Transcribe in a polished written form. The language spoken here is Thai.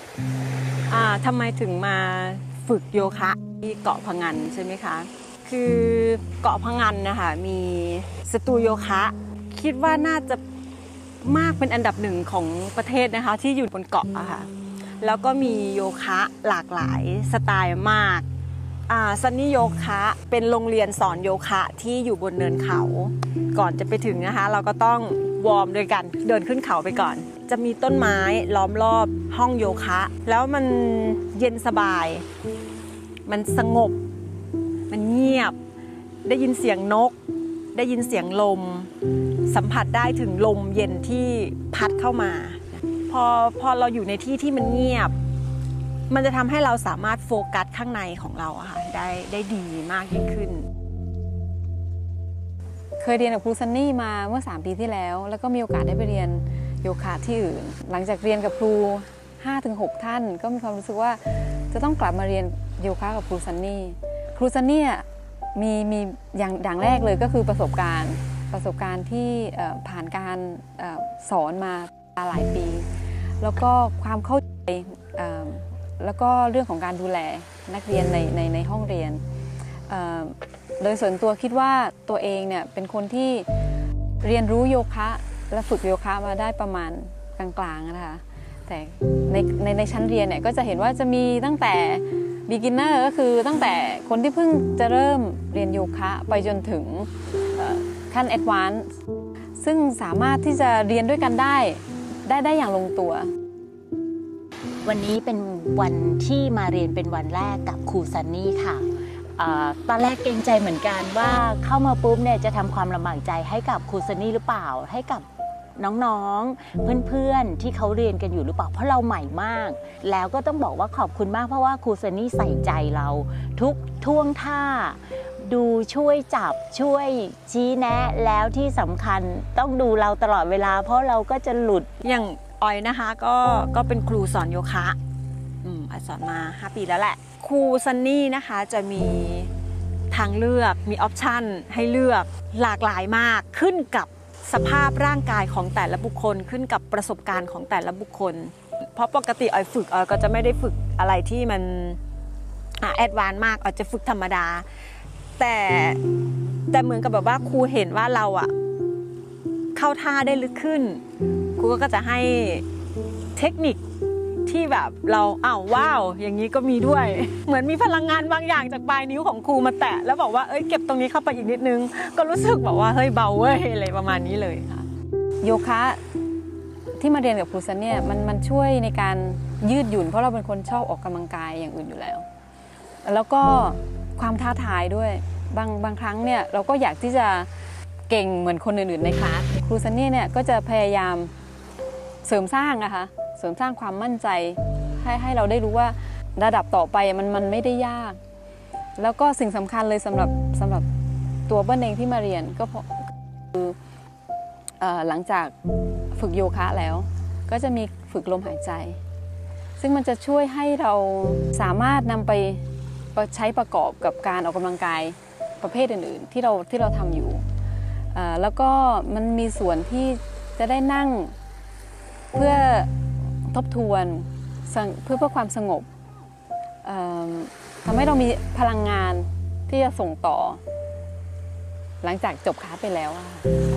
ทำไมถึงมาฝึกโยคะที่เกาะพะงันใช่ไหมคะคือเกาะพะงันนะคะมีสตูโยคะคิดว่าน่าจะมากเป็นอันดับหนึ่งของประเทศนะคะที่อยู่บนเกาะอะค่ะแล้วก็มีโยคะหลากหลายสไตล์มากซันนี่โยคะเป็นโรงเรียนสอนโยคะที่อยู่บนเนินเขาก่อนจะไปถึงนะคะเราก็ต้องวอร์มด้วยกันเดินขึ้นเขาไปก่อนจะมีต้นไม้ล้อมรอบห้องโยคะแล้วมันเย็นสบายมันสงบมันเงียบได้ยินเสียงนกได้ยินเสียงลมสัมผัสได้ถึงลมเย็นที่พัดเข้ามาพอเราอยู่ในที่ที่มันเงียบมันจะทำให้เราสามารถโฟกัสข้างในของเราอะค่ะได้ดีมากยิ่งขึ้นเคยเรียนกับครูซันนี่มาเมื่อ3 ปีที่แล้วแล้วก็มีโอกาสได้ไปเรียนโยคะที่อื่นหลังจากเรียนกับครู 5-6 ท่านก็มีความรู้สึกว่าจะต้องกลับมาเรียนโยคะกับครูซันนี่มีอย่างแรกเลยก็คือประสบการณ์ที่ผ่านการสอนมาหลายปีแล้วก็ความเข้าใจแล้วก็เรื่องของการดูแลนักเรียนในห้องเรียนโดยส่วนตัวคิดว่าตัวเองเนี่ยเป็นคนที่เรียนรู้โยคะและฝึกโยคะมาได้ประมาณกลางๆนะคะแต่ในชั้นเรียนเนี่ยก็จะเห็นว่าจะมีตั้งแต่ beginner ก็คือตั้งแต่คนที่เพิ่งจะเริ่มเรียนโยคะไปจนถึงขั้น advanced ซึ่งสามารถที่จะเรียนด้วยกันได้อย่างลงตัววันนี้เป็นวันที่มาเรียนเป็นวันแรกกับครูซันนี่ค่ะตอนแรกเกรงใจเหมือนกันว่าเข้ามาปุ๊บเนี่ยจะทำความลำบากใจให้กับครูซันนี่หรือเปล่าให้กับน้องๆเพื่อนๆที่เขาเรียนกันอยู่หรือเปล่าเพราะเราใหม่มากแล้วก็ต้องบอกว่าขอบคุณมากเพราะว่าครูซันนี่ใส่ใจเราทุกท่วงท่าดูช่วยจับช่วยชี้แนะแล้วที่สำคัญต้องดูเราตลอดเวลาเพราะเราก็จะหลุดอย่างออยนะคะก็เป็นครูสอนโยคะสอนมา5 ปีแล้วแหละครูซันนี่นะคะจะมีทางเลือกมีออปชันให้เลือกหลากหลายมากขึ้นกับสภาพร่างกายของแต่ละบุคคลขึ้นกับประสบการณ์ของแต่ละบุคคลเพราะปกติออยฝึกออยก็จะไม่ได้ฝึกอะไรที่มันแอดวานซ์มากออยจะฝึกธรรมดาแต่เหมือนกับแบบว่าครูเห็นว่าเราเข้าท่าได้ลึกขึ้นครูก็จะให้เทคนิคที่แบบเราว้าวอย่างนี้ก็มีด้วยเหมือนมีพลังงานบางอย่างจากปลายนิ้วของครูมาแตะแล้วบอกว่าเก็บตรงนี้เข้าไปอีกนิดนึงก็รู้สึกแบบว่าเฮ้ยเบาเว้ยอะไรประมาณนี้เลยค่ะโยคะที่มาเรียนกับครูซันเนี่ยมันช่วยในการยืดหยุ่นเพราะเราเป็นคนชอบออกกำลังกายอย่างอื่นอยู่แล้วแล้วก็ความท้าทายด้วยบางครั้งเนี่ยเราก็อยากที่จะเก่งเหมือนคนอื่นๆในคลาสครูซันเนี่ยก็จะพยายามเสริมสร้างความมั่นใจให้เราได้รู้ว่าระดับต่อไปมันไม่ได้ยากแล้วก็สิ่งสำคัญเลยสำหรับตัวเบิ้ลเองที่มาเรียนก็คือหลังจากฝึกโยคะแล้วก็จะมีฝึกลมหายใจซึ่งมันจะช่วยให้เราสามารถนำไปใช้ประกอบกับการออกกำลังกายประเภทอื่นๆที่เราทำอยู่แล้วก็มันมีส่วนที่จะได้นั่งเพื่อทบทวนเพื่อความสงบทำให้เรามีพลังงานที่จะส่งต่อหลังจากจบคลาสไปแล้ว